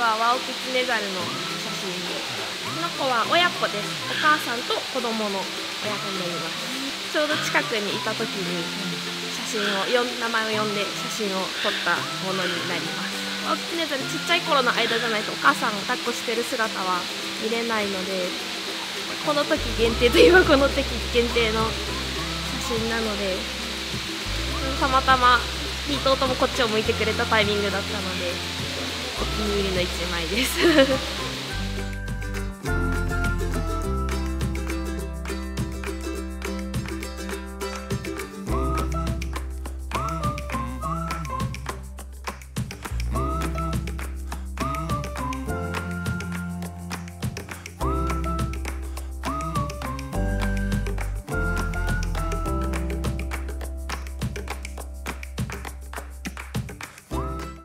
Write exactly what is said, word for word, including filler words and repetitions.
はワオキツネザルの写真で、この子は親子です。お母さんと子供の親子になります。ちょうど近くにいた時に写真をよん名前を呼んで写真を撮ったものになります。ワオキツネザルちっちゃい頃の間じゃないとお母さんを抱っこしてる姿は見れないので、この時限定といえばこの時限定の写真なので、たまたまに頭ともこっちを向いてくれたタイミングだったのでお気に入りのいちまいです